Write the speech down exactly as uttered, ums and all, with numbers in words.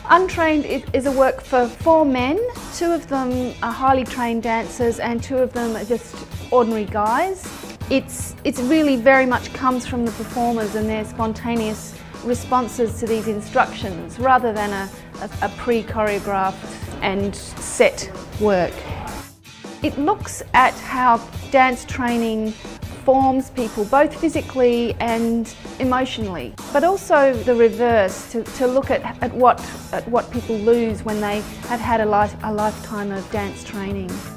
Untrained is a work for four men. Two of them are highly trained dancers and two of them are just ordinary guys. It's, it's really very much comes from the performers and their spontaneous responses to these instructions rather than a, a, a pre-choreographed and set work. It looks at how dance training forms people both physically and emotionally, but also the reverse, to, to look at, at, what, at what people lose when they have had a, life, a lifetime of dance training.